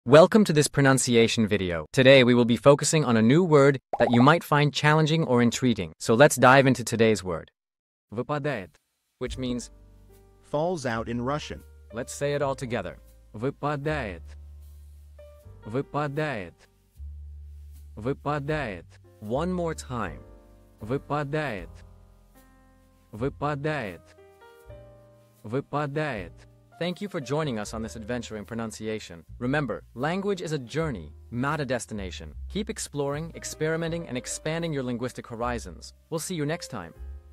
Welcome to this pronunciation video. Today we will be focusing on a new word that you might find challenging or intriguing. So let's dive into today's word. Выпадает, which means falls out in Russian. Let's say it all together. Выпадает. Выпадает. Выпадает. One more time. Выпадает. Выпадает. Выпадает. Thank you for joining us on this adventure in pronunciation. Remember, language is a journey, not a destination. Keep exploring, experimenting, and expanding your linguistic horizons. We'll see you next time.